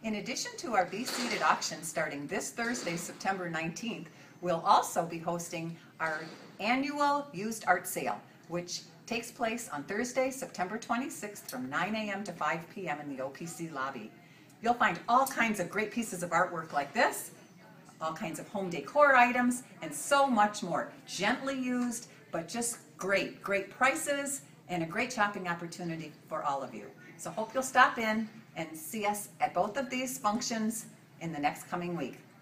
In addition to our Be Seated auction starting this Thursday, September 19th, we'll also be hosting our annual used art sale, which takes place on Thursday, September 26th from 9 a.m. to 5 p.m. in the OPC lobby. You'll find all kinds of great pieces of artwork like this, all kinds of home decor items, and so much more. Gently used, but just great prices and a great shopping opportunity for all of you. So hope you'll stop in and see us at both of these functions in the next coming week.